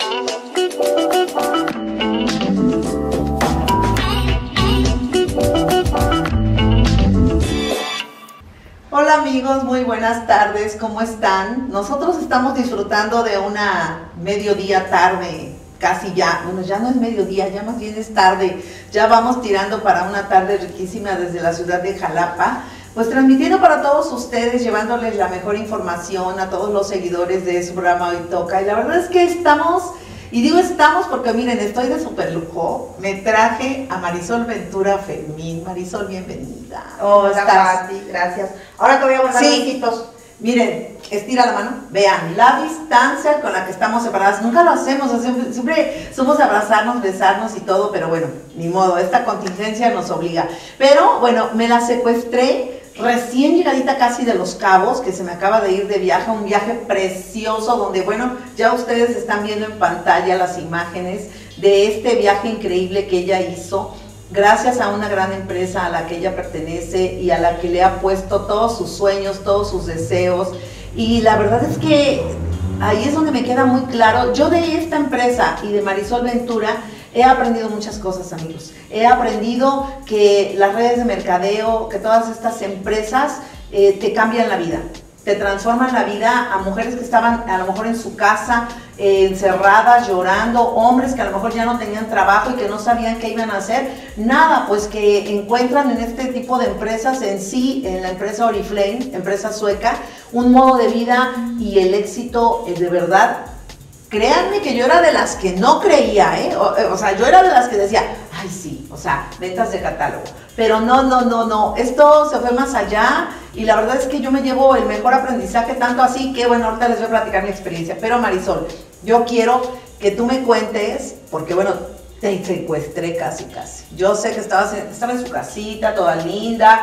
Hola amigos, muy buenas tardes, ¿cómo están? Nosotros estamos disfrutando de una mediodía tarde, casi ya, bueno ya no es mediodía, ya más bien es tarde, ya vamos tirando para una tarde riquísima desde la ciudad de Jalapa, pues transmitiendo para todos ustedes, llevándoles la mejor información a todos los seguidores de su programa Hoy Toca, y la verdad es que estamos, y digo estamos porque miren, estoy de super lujo, me traje a Marisol Ventura Fermín. Marisol, bienvenida. Hola, Pati, gracias. Ahora te voy a mandar besitos. Miren, estira la mano, vean la distancia con la que estamos separadas, nunca lo hacemos, siempre somos de abrazarnos, besarnos y todo, pero bueno, ni modo, esta contingencia nos obliga. Pero bueno, me la secuestré recién llegadita casi de Los Cabos, que se me acaba de ir de viaje, un viaje precioso donde, bueno, ya ustedes están viendo en pantalla las imágenes de este viaje increíble que ella hizo, gracias a una gran empresa a la que ella pertenece y a la que le ha puesto todos sus sueños, todos sus deseos, y la verdad es que ahí es donde me queda muy claro, yo de esta empresa y de Marisol Ventura he aprendido muchas cosas, amigos. He aprendido que las redes de mercadeo, que todas estas empresas te cambian la vida, te transforman la vida a mujeres que estaban a lo mejor en su casa, encerradas, llorando, hombres que a lo mejor ya no tenían trabajo y que no sabían qué iban a hacer. Nada, pues que encuentran en este tipo de empresas, en sí, en la empresa Oriflame, empresa sueca, un modo de vida y el éxito de verdad. Créanme que yo era de las que no creía, o sea, yo era de las que decía, ay sí, o sea, ventas de catálogo, pero no, esto se fue más allá y la verdad es que yo me llevo el mejor aprendizaje, tanto así que, bueno, ahorita les voy a platicar mi experiencia, pero Marisol, yo quiero que tú me cuentes, porque bueno, te secuestré casi, yo sé que estaba en su casita, toda linda,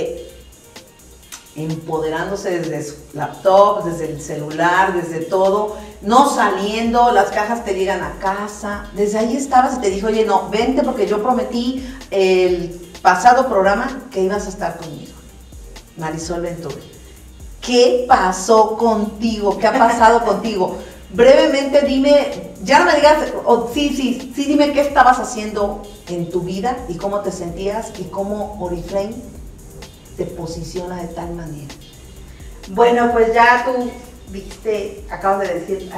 empoderándose desde su laptop, desde el celular, desde todo, no saliendo, las cajas te llegan a casa, desde ahí estabas y te dijo, oye, no, vente porque yo prometí el pasado programa que ibas a estar conmigo. Marisol Ventura, ¿qué pasó contigo? ¿Qué ha pasado contigo? Brevemente dime, ya no me digas, sí, dime qué estabas haciendo en tu vida y cómo te sentías y cómo Oriflame te posiciona de tal manera. Bueno, pues ya tú dijiste, acabas de decir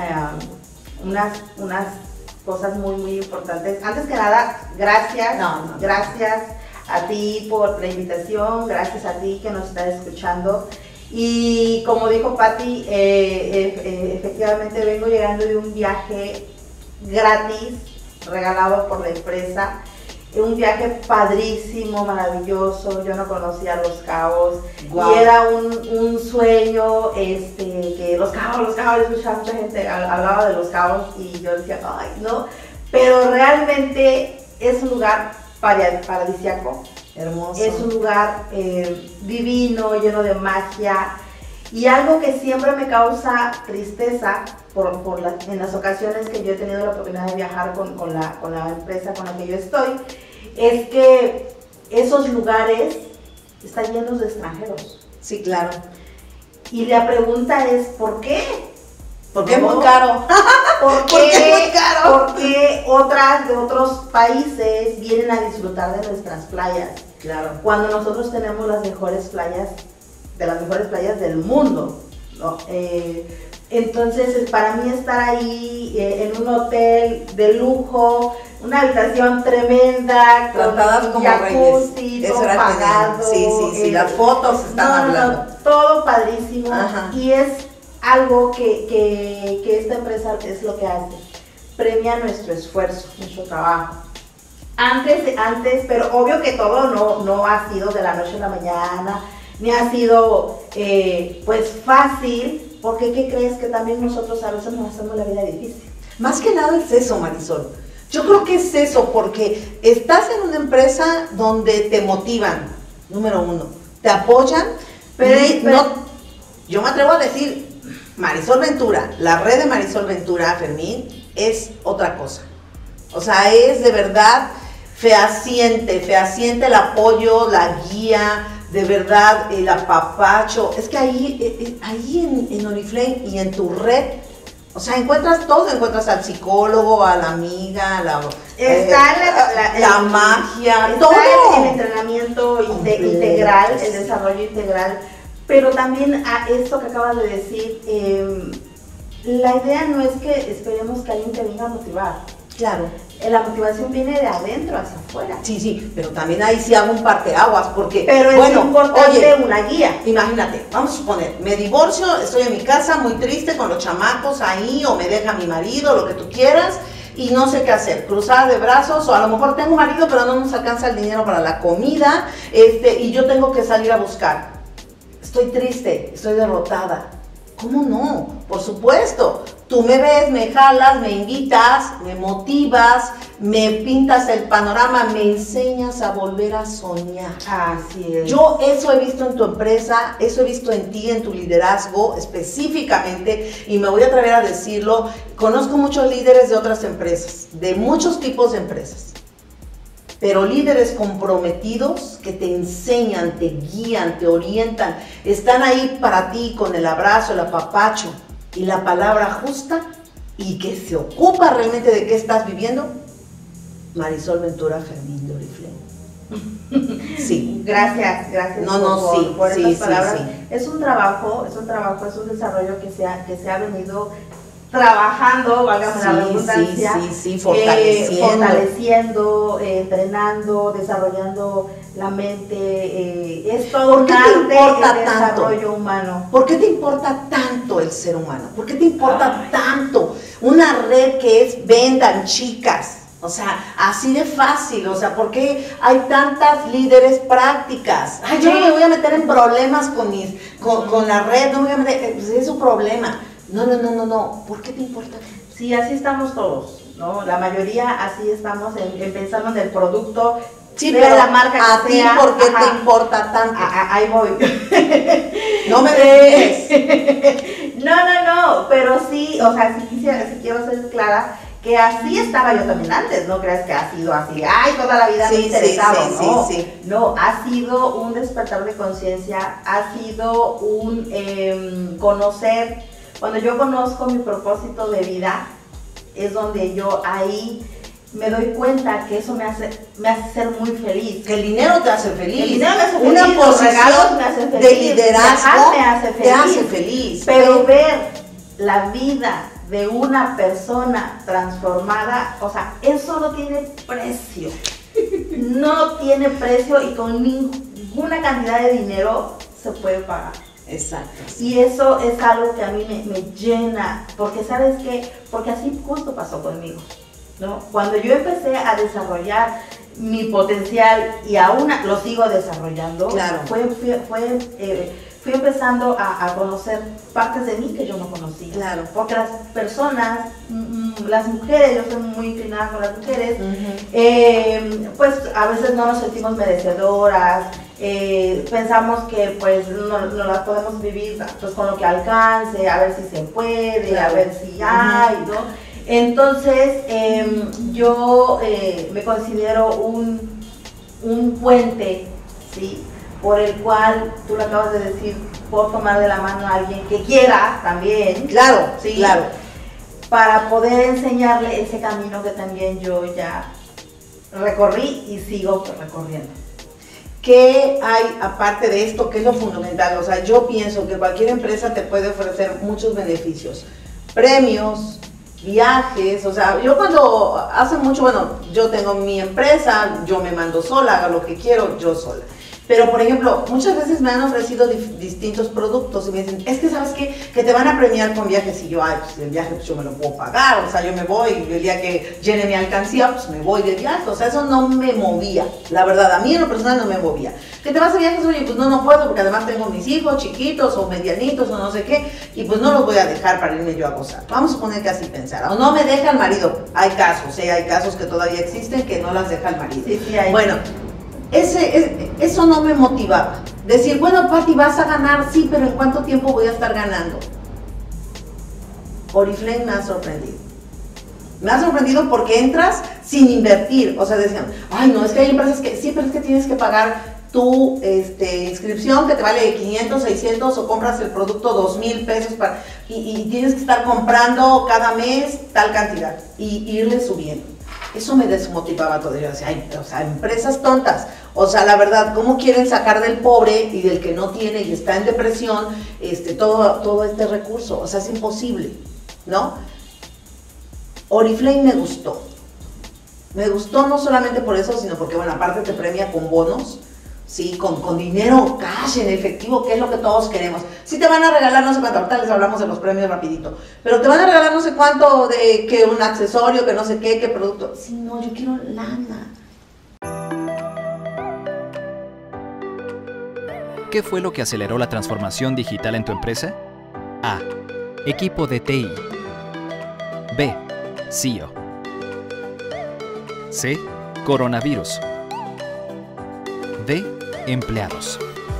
unas cosas muy importantes. Antes que nada, gracias, gracias a ti por la invitación, gracias a ti que nos estás escuchando. Y como dijo Pati, efectivamente vengo llegando de un viaje gratis, regalado por la empresa. Un viaje padrísimo, maravilloso, yo no conocía Los Cabos, wow. Y era un sueño, que Los Cabos, escuchaba mucha gente, hablaba de Los Cabos y yo decía, ay, no, pero realmente es un lugar paradisíaco, hermoso, es un lugar divino, lleno de magia, y algo que siempre me causa tristeza en las ocasiones que yo he tenido la oportunidad de viajar con la empresa con la que yo estoy, es que esos lugares están llenos de extranjeros. Sí, claro. Y la pregunta es, ¿por qué? Porque es muy caro. ¿Por qué otras de otros países vienen a disfrutar de nuestras playas? Claro. Cuando nosotros tenemos las mejores playas, de las mejores playas del mundo, ¿no? Entonces, para mí estar ahí en un hotel de lujo, una habitación tremenda, tratadas como jacuzzi, todo pagado. Sí, las fotos están hablando. Todo padrísimo. Ajá. Y es algo que esta empresa es lo que hace, premia nuestro esfuerzo, nuestro trabajo. Antes, pero obvio que todo no ha sido de la noche a la mañana, ni ha sido pues fácil. Porque ¿qué crees? Que también nosotros a veces nos hacemos la vida difícil. Más que nada es eso, Marisol. Yo creo que es eso, porque estás en una empresa donde te motivan, número uno, te apoyan, pero yo me atrevo a decir, Marisol Ventura, la red de Marisol Ventura Fermín es otra cosa. O sea, es de verdad fehaciente el apoyo, la guía, de verdad, el apapacho. Es que ahí en Oriflame y en tu red O sea, encuentras todo, encuentras al psicólogo, a la amiga, la magia, está todo. El entrenamiento integral, el desarrollo integral, pero también a esto que acabas de decir, la idea no es que esperemos que alguien te venga a motivar. Claro. La motivación viene de adentro hacia afuera. Sí, pero también ahí sí hago un parteaguas, porque... Pero es importante una guía. Imagínate, vamos a suponer, me divorcio, estoy en mi casa muy triste con los chamacos ahí, o me deja mi marido, lo que tú quieras, y no sé qué hacer, cruzar de brazos, o a lo mejor tengo marido, pero no nos alcanza el dinero para la comida, y yo tengo que salir a buscar. Estoy triste, estoy derrotada. ¿Cómo no? Por supuesto. Tú me ves, me jalas, me invitas, me motivas, me pintas el panorama, me enseñas a volver a soñar. Así es. Yo eso he visto en tu empresa, eso he visto en ti, en tu liderazgo específicamente, y me voy a atrever a decirlo, conozco muchos líderes de otras empresas, de muchos tipos de empresas, pero líderes comprometidos que te enseñan, te guían, te orientan, están ahí para ti con el abrazo, el apapacho y la palabra justa, y que se ocupa realmente de qué estás viviendo. Marisol Ventura, Fermín de Oriflame. Sí. Gracias por sí, estas palabras. Sí. Es un trabajo, es un desarrollo que se ha venido trabajando, válgame la redundancia, fortaleciendo, entrenando, desarrollando la mente, es todo un arte el desarrollo humano. ¿Por qué te importa tanto el ser humano? ¿Por qué te importa tanto una red que es vendan chicas? O sea, así de fácil, o sea, ¿por qué hay tantas líderes prácticas? Ay, yo no me voy a meter en problemas con la red, no me voy a meter, pues es su problema. No, ¿por qué te importa? Sí, así estamos todos, ¿no? La mayoría así estamos pensando en el producto, sí, pero la marca a ti, ¿por qué te importa tanto? Ahí voy. No me dejes. No, pero sí, o sea, sí quiero ser clara, que así estaba yo también antes, no creas que ha sido así, ay, toda la vida me he interesado, no. No, ha sido un despertar de conciencia, ha sido un conocer. Cuando yo conozco mi propósito de vida, es donde yo ahí me doy cuenta que eso me hace ser muy feliz. Que el dinero te hace feliz. El dinero me hace feliz. Una posición me hace feliz. De liderazgo te hace feliz. Pero ver la vida de una persona transformada, o sea, eso no tiene precio. No tiene precio, y con ninguna cantidad de dinero se puede pagar. Exacto. Y eso es algo que a mí me llena, porque ¿sabes qué? Porque así justo pasó conmigo, ¿no? Cuando yo empecé a desarrollar mi potencial, y aún lo sigo desarrollando, claro. Fui empezando a conocer partes de mí que yo no conocía. Claro. Porque las personas, las mujeres, yo soy muy inclinada con las mujeres, pues a veces no nos sentimos merecedoras, pensamos que pues no las podemos vivir pues con lo que alcance, a ver si se puede, claro. A ver si hay, ¿no? Entonces yo me considero un puente, ¿sí? Por el cual, tú lo acabas de decir, puedo tomar de la mano a alguien que quiera también. Claro, ¿sí? Claro. Para poder enseñarle ese camino que también yo ya recorrí y sigo recorriendo. ¿Qué hay aparte de esto? ¿Qué es lo fundamental? O sea, yo pienso que cualquier empresa te puede ofrecer muchos beneficios. Premios, viajes, o sea, yo cuando hace mucho, bueno, yo tengo mi empresa, yo me mando sola, hago lo que quiero, yo sola. Pero, por ejemplo, muchas veces me han ofrecido distintos productos y me dicen, es que, ¿sabes qué? Que te van a premiar con viajes, y yo, ay, pues el viaje pues yo me lo puedo pagar, o sea, yo me voy, y el día que llene mi alcancía, pues me voy de viaje, o sea, eso no me movía, la verdad, a mí en lo personal no me movía. ¿Que te vas de viajes? Oye, pues no puedo, porque además tengo mis hijos chiquitos o medianitos o no sé qué, y pues no los voy a dejar para irme yo a gozar. Vamos a suponer que así pensara, o no me deja el marido, hay casos que todavía existen que no las deja el marido. Sí, hay. Bueno, eso no me motivaba. Decir, bueno, Pati, vas a ganar, sí, pero ¿en cuánto tiempo voy a estar ganando? Oriflame me ha sorprendido. Me ha sorprendido porque entras sin invertir. O sea, decían, ay, no, es que hay empresas que sí, pero es que tienes que pagar tu inscripción que te vale 500, 600 o compras el producto 2,000 pesos y tienes que estar comprando cada mes tal cantidad y irle subiendo. Eso me desmotivaba todavía. O sea, empresas tontas. O sea, la verdad, ¿cómo quieren sacar del pobre y del que no tiene y está en depresión todo este recurso? O sea, es imposible, ¿no? Oriflame me gustó. Me gustó no solamente por eso, sino porque, bueno, aparte te premia con bonos, ¿sí? Con dinero, cash, en efectivo, que es lo que todos queremos. Sí te van a regalar no sé cuánto, ahorita les hablamos de los premios rapidito, pero te van a regalar no sé cuánto de que un accesorio, que no sé qué producto. Sí, no, yo quiero lana. ¿Qué fue lo que aceleró la transformación digital en tu empresa? A. Equipo de TI. B. CEO. C. Coronavirus. D. Empleados.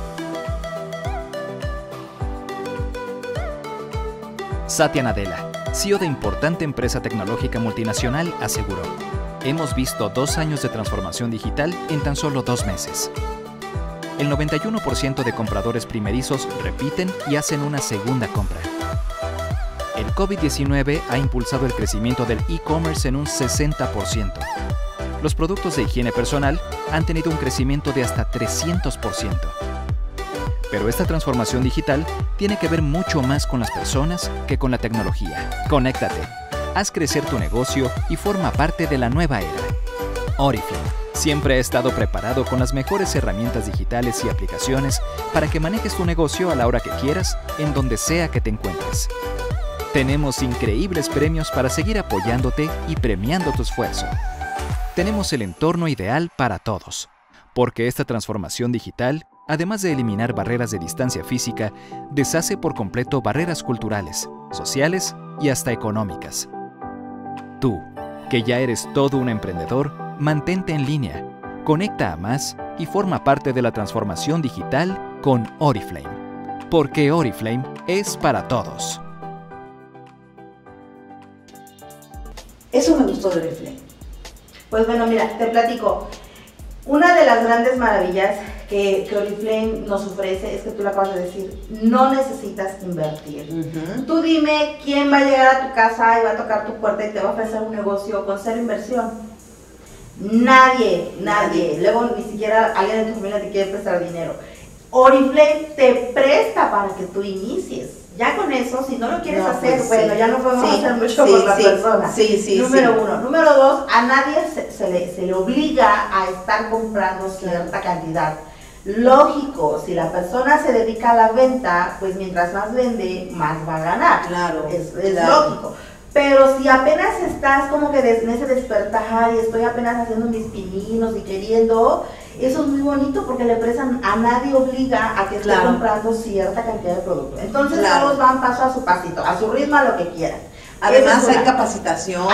Satya Nadella, CEO de importante empresa tecnológica multinacional, aseguró: hemos visto 2 años de transformación digital en tan solo 2 meses. El 91% de compradores primerizos repiten y hacen una segunda compra. El COVID-19 ha impulsado el crecimiento del e-commerce en un 60%. Los productos de higiene personal han tenido un crecimiento de hasta 300%. Pero esta transformación digital tiene que ver mucho más con las personas que con la tecnología. Conéctate, haz crecer tu negocio y forma parte de la nueva era. Oriflame siempre ha estado preparado con las mejores herramientas digitales y aplicaciones para que manejes tu negocio a la hora que quieras, en donde sea que te encuentres. Tenemos increíbles premios para seguir apoyándote y premiando tu esfuerzo. Tenemos el entorno ideal para todos, porque esta transformación digital, además de eliminar barreras de distancia física, deshace por completo barreras culturales, sociales y hasta económicas. Tú, que ya eres todo un emprendedor, mantente en línea, conecta a más y forma parte de la transformación digital con Oriflame, porque Oriflame es para todos. Eso me gustó de Oriflame. Pues bueno, mira, te platico. Una de las grandes maravillas que Oriflame nos ofrece es que tú lo acabas de decir, no necesitas invertir. Tú dime quién va a llegar a tu casa y va a tocar tu puerta y te va a ofrecer un negocio con cero inversión. Nadie. Luego ni siquiera alguien de tu familia te quiere prestar dinero. Oriflame te presta para que tú inicies. Ya con eso, si no lo quieres hacer, pues bueno, ya no podemos hacer mucho por la persona. Número 1. Número 2, a nadie se le obliga a estar comprando cierta cantidad. Lógico, si la persona se dedica a la venta, pues mientras más vende, más va a ganar. Claro. Es lógico. Pero si apenas estás como que en ese despertar y estoy apenas haciendo mis pininos y queriendo, eso es muy bonito porque la empresa a nadie obliga a que esté comprando cierta cantidad de producto. Entonces todos van paso a su pasito, a su ritmo, a lo que quieran. Además hay capacitación,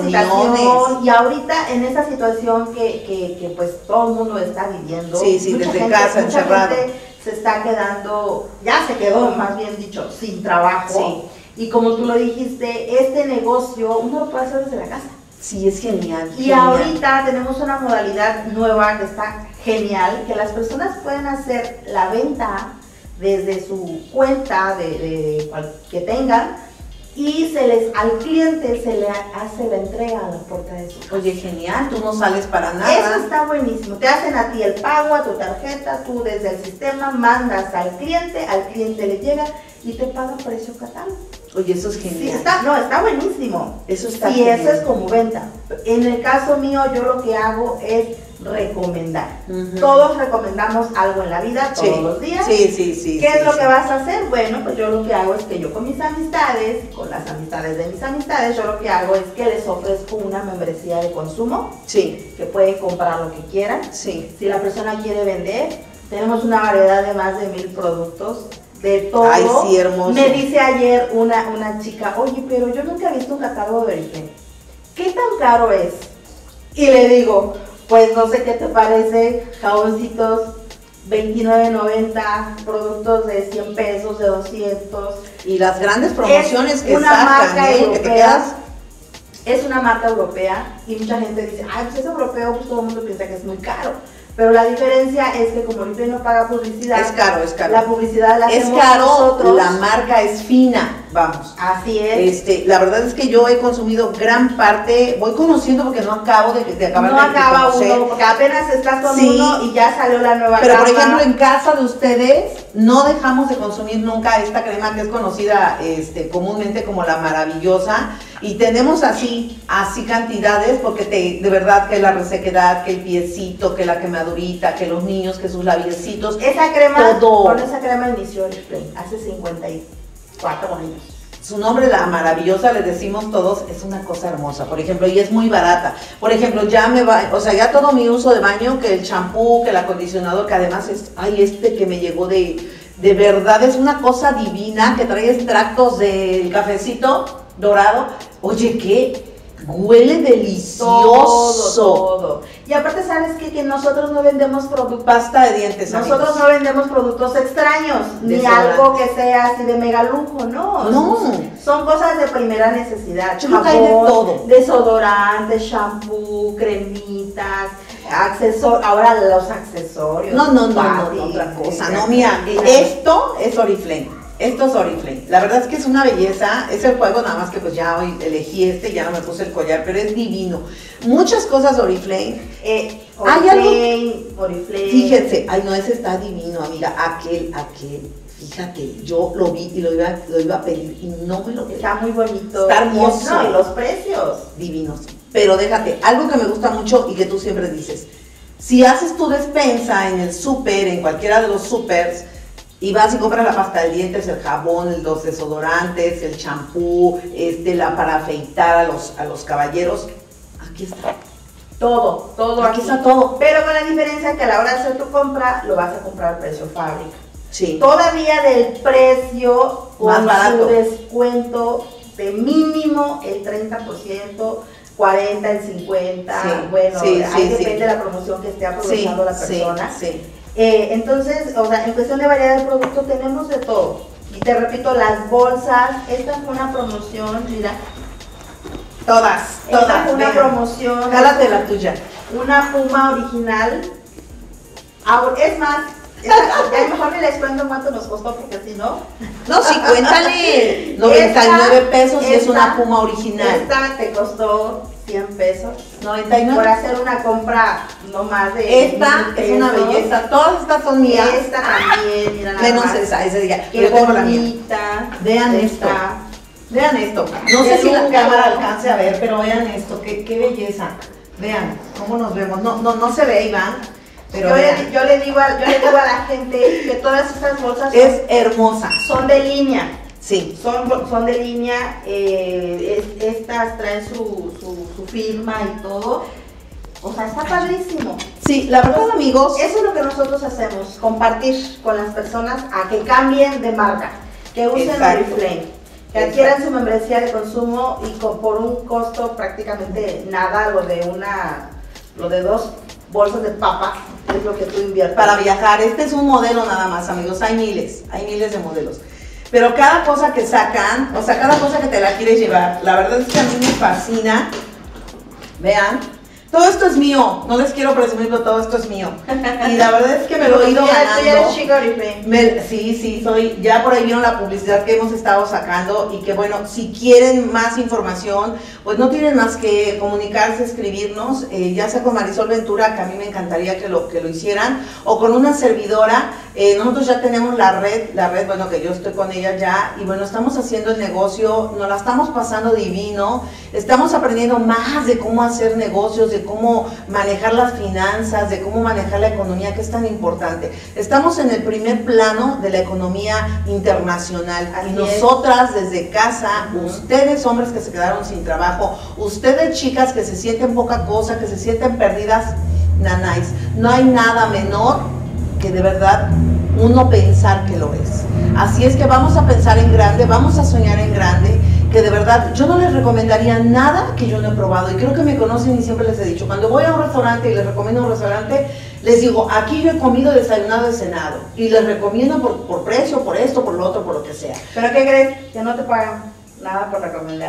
y ahorita en esa situación que pues todo el mundo está viviendo, desde casa, encerrado, mucha gente se está quedando, ya se quedó más bien dicho, sin trabajo. Y como tú lo dijiste, este negocio uno lo puede hacer desde la casa. Sí, es genial. Y ahorita tenemos una modalidad nueva que está genial, que las personas pueden hacer la venta desde su cuenta que tengan y al cliente se le hace la entrega a la puerta de su casa. Oye, genial, tú no sales para nada. Eso está buenísimo. Te hacen a ti el pago, a tu tarjeta, tú desde el sistema mandas al cliente le llega y te paga precio catálogo. Oye, eso es genial. Está buenísimo. Eso está genial. Eso es como venta. En el caso mío, yo lo que hago es recomendar. Todos recomendamos algo en la vida, todos los días. ¿Qué es lo que vas a hacer? Bueno, pues yo lo que hago es que yo con mis amistades, con las amistades de mis amistades, yo lo que hago es que les ofrezco una membresía de consumo. Que pueden comprar lo que quieran. Si la persona quiere vender, tenemos una variedad de más de 1000 productos. De todo. Ay, sí, hermoso. Me dice ayer una chica, oye, pero yo nunca he visto un catálogo de Oriflame. ¿Qué tan caro es? Y le digo, pues no sé qué te parece, jaboncitos, $29.90, productos de 100 pesos, de 200. Y las grandes promociones que una sacan, marca europea, que te quedas... Es una marca europea y mucha gente dice, ay, pues es europeo, pues todo el mundo piensa que es muy caro. Pero la diferencia es que como Oriflame no paga publicidad, es caro, es caro. La publicidad la hacemos es caro, nosotros. La marca es fina, vamos. Así es. La verdad es que yo he consumido gran parte, voy conociendo porque no acabo de acabar no de acaba conocer. uno, porque apenas estás con sí, uno y ya salió la nueva pero gama. por ejemplo en casa de ustedes no dejamos de consumir nunca esta crema que es conocida comúnmente como la maravillosa, y tenemos así cantidades, porque de verdad que la resequedad, que el piecito, que la quemadurita, que los niños, que sus labiecitos, esa crema, todo. con esa crema inició Oriflame hace 54 años. Su nombre, la maravillosa, le decimos todos, es una cosa hermosa, por ejemplo, y es muy barata. Por ejemplo, ya ya todo mi uso de baño, que el champú, que el acondicionador, que además es, que me llegó de verdad, es una cosa divina, que trae extractos del cafecito dorado. Oye, ¿qué? Huele delicioso. Todo. Y aparte, ¿sabes qué? Que nosotros no vendemos productos. Pasta de dientes, nosotros amigos. No vendemos productos extraños, ni algo que sea así de mega lujo, no. Son cosas de primera necesidad. Jabón, hay de todo. Desodorante, shampoo, cremitas, accesorios. Ahora los accesorios. No, otra cosa. No, mira, esto es Oriflame. Esto es Oriflame. La verdad es que es una belleza. Es el juego, nada más que pues ya hoy elegí ya no me puse el collar, pero es divino. Muchas cosas de Oriflame. Oriflame. Fíjense, no, ese está divino, amiga. Aquel. Fíjate, yo lo vi y lo iba a pedir y no me lo pedí. Está muy bonito. Está hermoso. Y los precios. Divinos. Pero déjate, algo que me gusta mucho y que tú siempre dices. Si haces tu despensa en el súper, en cualquiera de los súpers, y vas y compras la pasta de dientes, el jabón, los desodorantes, el champú, para afeitar a los caballeros, aquí está. Todo. Aquí está todo. Pero con la diferencia que a la hora de hacer tu compra, lo vas a comprar al precio fábrica. Sí. Todavía del precio más barato. Su descuento de mínimo el 30%, 40, el 50, ahí depende de la promoción que esté aprovechando la persona. Entonces, en cuestión de variedad de productos tenemos de todo. Y te repito, las bolsas, esta fue una promoción, mira. Todas. Esta fue una promoción. Jálate la tuya. Una Puma original. Es más, ya mejor me les cuento cuánto nos costó, porque si no. No, sí, cuéntale. 99 pesos y es una Puma original. Esta te costó 100 pesos. 99. Por hacer una compra no más de. Esta es una belleza. Todas estas son mías. Esta también, mira nada menos más. esa día. Qué bonita. Vean esto. Vean esto. No sé si la cámara alcance a ver, pero vean esto. Qué belleza. Vean cómo nos vemos. No se ve, Iván. Pero yo le digo a la gente que todas estas bolsas es hermosa. Son de línea. Sí. Son de línea. Estas traen su firma y todo. O sea, está padrísimo. Sí, la verdad, amigos. Eso es lo que nosotros hacemos, compartir con las personas a que cambien de marca, que usen Oriflame, que adquieran su membresía de consumo y por un costo prácticamente nada, lo de 2 bolsas de papas es lo que tú inviertes. Para viajar, este es un modelo nada más, amigos, hay miles de modelos. Pero cada cosa que sacan, cada cosa que te la quieres llevar, la verdad es que a mí me fascina. Vean, todo esto es mío, no les quiero presumir, pero todo esto es mío. Y la verdad es que me lo he ido ganando. ¿Tú eres chica Oriflame? Sí, soy. Ya por ahí vieron la publicidad que hemos estado sacando y que bueno, si quieren más información, pues no tienen más que comunicarse, escribirnos, ya sea con Marisol Ventura, que a mí me encantaría que lo hicieran, o con una servidora. Nosotros ya tenemos la red, bueno, que yo estoy con ella ya, y bueno, estamos haciendo el negocio, nos la estamos pasando divino, estamos aprendiendo más de cómo hacer negocios, de cómo manejar las finanzas, de cómo manejar la economía, que es tan importante. Estamos en el primer plano de la economía internacional. Así y nosotras desde casa, ustedes hombres que se quedaron sin trabajo, ustedes chicas que se sienten poca cosa, que se sienten perdidas, nanáis, no hay nada menor que de verdad uno pensar que lo es. Así es que vamos a pensar en grande, vamos a soñar en grande, que de verdad yo no les recomendaría nada que yo no he probado, y creo que me conocen y siempre les he dicho, cuando voy a un restaurante y les recomiendo un restaurante, les digo, aquí yo he comido, desayunado y cenado, y les recomiendo por precio, por esto, por lo otro, por lo que sea. ¿Pero qué crees? Que no te pagan nada por recomendar.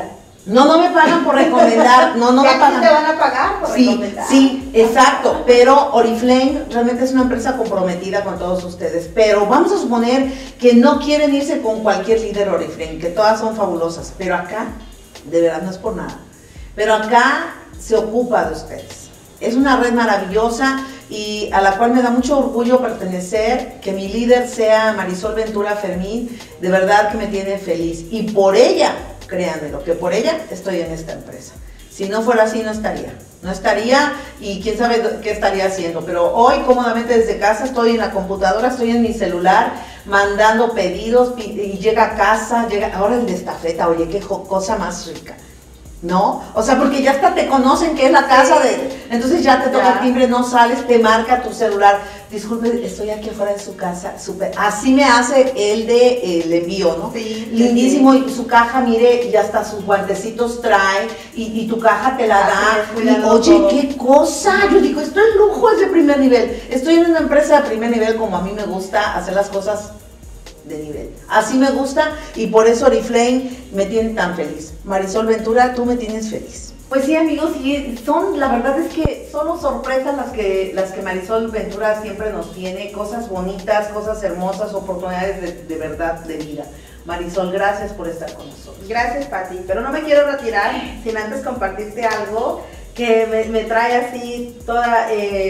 No me pagan por recomendar, no me pagan. te van a pagar por recomendar. Sí, exacto, pero Oriflame realmente es una empresa comprometida con todos ustedes, pero vamos a suponer que no quieren irse con cualquier líder Oriflame, que todas son fabulosas, pero acá, de verdad no es por nada, pero acá se ocupa de ustedes. Es una red maravillosa y a la cual me da mucho orgullo pertenecer, que mi líder sea Marisol Ventura Fermín, de verdad que me tiene feliz, y por ella, créanmelo, que por ella estoy en esta empresa. Si no fuera así, no estaría y quién sabe qué estaría haciendo, pero hoy cómodamente desde casa estoy en la computadora, estoy en mi celular, mandando pedidos y llega a casa, ahora el de estafeta, oye, qué cosa más rica. ¿No? O sea, porque ya hasta te conocen que es la casa de... Entonces ya te toca el timbre, no sales, te marca tu celular. Disculpe, estoy aquí afuera de su casa, súper... Así me hace el envío, ¿no? Sí, lindísimo, sí. Y su caja, mire, y hasta sus guantecitos trae, y tu caja te la da. Y, oye, todo. qué cosa. Yo digo, esto es lujo, es de primer nivel. Estoy en una empresa de primer nivel, como a mí me gusta hacer las cosas de nivel. Así me gusta y por eso Oriflame me tiene tan feliz. Marisol Ventura, tú me tienes feliz. Pues sí, amigos, y la verdad es que son sorpresas las que Marisol Ventura siempre nos tiene, cosas bonitas, cosas hermosas, oportunidades de verdad de vida. Marisol, gracias por estar con nosotros. Gracias, Pati, pero no me quiero retirar sin antes compartirte algo que me trae así toda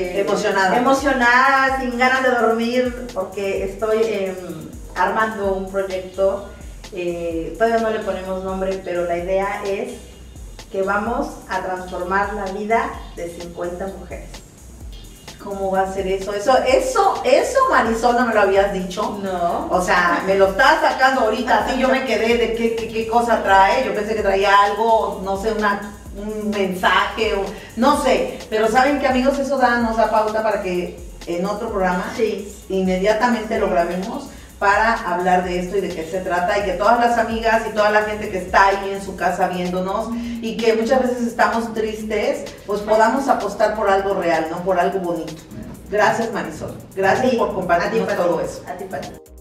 emocionada, sin ganas de dormir, porque estoy armando un proyecto, todavía no le ponemos nombre, pero la idea es que vamos a transformar la vida de 50 mujeres. ¿Cómo va a ser eso? Eso, Marisol, no me lo habías dicho. No. O sea, me lo estás sacando ahorita, así yo me quedé de qué cosa trae. Yo pensé que traía algo, no sé, un mensaje, no sé. Pero ¿saben qué, amigos? Eso nos da pauta para que en otro programa inmediatamente lo grabemos, para hablar de esto y de qué se trata, y que todas las amigas y toda la gente que está ahí en su casa viéndonos y que muchas veces estamos tristes, pues podamos apostar por algo real, ¿no? Por algo bonito. Gracias, Marisol. Gracias por compartirnos todo eso. A ti, Pati.